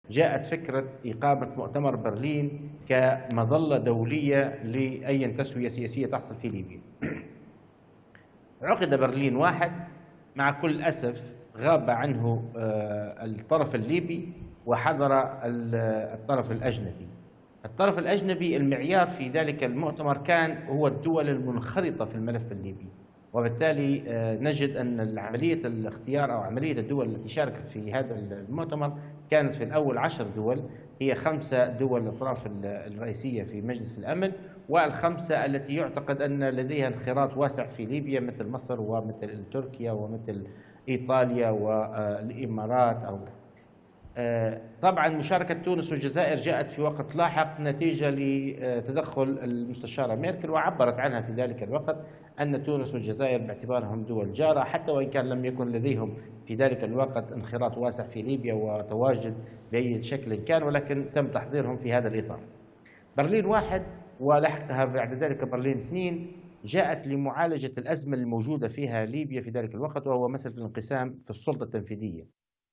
جاءت فكرة إقامة مؤتمر برلين كمظلة دولية لأي تسوية سياسية تحصل في ليبيا. عقد برلين واحد، مع كل أسف غاب عنه الطرف الليبي وحضر الطرف الأجنبي. الطرف الأجنبي المعيار في ذلك المؤتمر كان هو الدول المنخرطة في الملف الليبي، وبالتالي نجد أن عملية الاختيار أو عملية الدول التي شاركت في هذا المؤتمر كانت في الأول 10 دول، هي 5 دول الأطراف الرئيسية في مجلس الأمن، والخمسة التي يعتقد أن لديها انخراط واسع في ليبيا مثل مصر ومثل تركيا ومثل إيطاليا والإمارات. طبعا مشاركة تونس والجزائر جاءت في وقت لاحق نتيجة لتدخل المستشارة ميركل، وعبرت عنها في ذلك الوقت أن تونس والجزائر باعتبارهم دول جارة، حتى وإن كان لم يكن لديهم في ذلك الوقت انخراط واسع في ليبيا وتواجد بأي شكل كان، ولكن تم تحضيرهم في هذا الإطار. برلين واحد ولحقها بعد ذلك برلين اثنين جاءت لمعالجة الأزمة الموجودة فيها ليبيا في ذلك الوقت، وهو مسألة الانقسام في السلطة التنفيذية.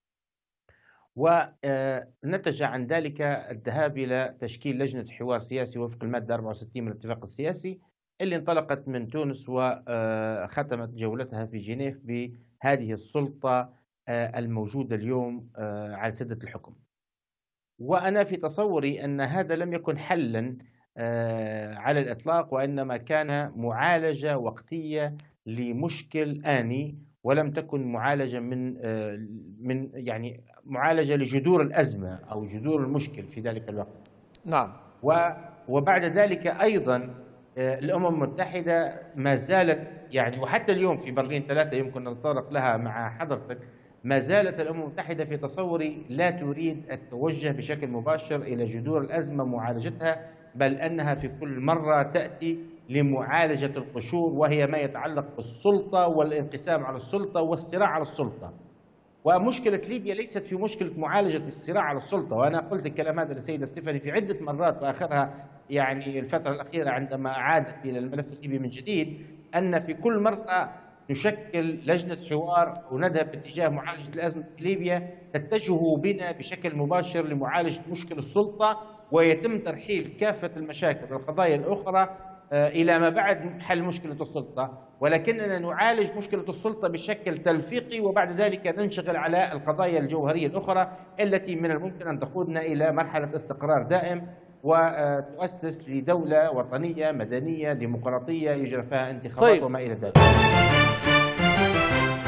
ونتج عن ذلك الذهاب إلى تشكيل لجنة حوار سياسي وفق المادة 64 من الاتفاق السياسي، اللي انطلقت من تونس وختمت جولتها في جنيف بهذه السلطة الموجودة اليوم على سدة الحكم. وأنا في تصوري أن هذا لم يكن حلا على الإطلاق، وإنما كان معالجة وقتية لمشكل آني، ولم تكن معالجة من يعني معالجة لجذور الأزمة أو جذور المشكل في ذلك الوقت. نعم. وبعد ذلك أيضا الأمم المتحدة ما زالت يعني، وحتى اليوم في برلين 3 يمكن نتطرق لها مع حضرتك، ما زالت الأمم المتحدة في تصوري لا تريد التوجه بشكل مباشر إلى جذور الأزمة معالجتها، بل أنها في كل مرة تأتي لمعالجة القشور، وهي ما يتعلق بالسلطة والانقسام على السلطة والصراع على السلطة. ومشكلة ليبيا ليست في مشكلة معالجة الصراع على السلطة، وأنا قلت الكلام هذا للسيدة ستيفاني في عدة مرات، وآخرها يعني الفترة الأخيرة عندما عادت إلى الملف الليبي من جديد، أن في كل مرة نشكل لجنة حوار ونذهب باتجاه معالجة الأزمة في ليبيا تتجه بنا بشكل مباشر لمعالجة مشكل السلطة، ويتم ترحيل كافة المشاكل والقضايا الأخرى إلى ما بعد حل مشكلة السلطة، ولكننا نعالج مشكلة السلطة بشكل تلفيقي، وبعد ذلك ننشغل على القضايا الجوهرية الأخرى التي من الممكن أن تقودنا إلى مرحلة استقرار دائم وتؤسس لدولة وطنية مدنية ديمقراطية يجرى فيها انتخابات وما إلى ذلك.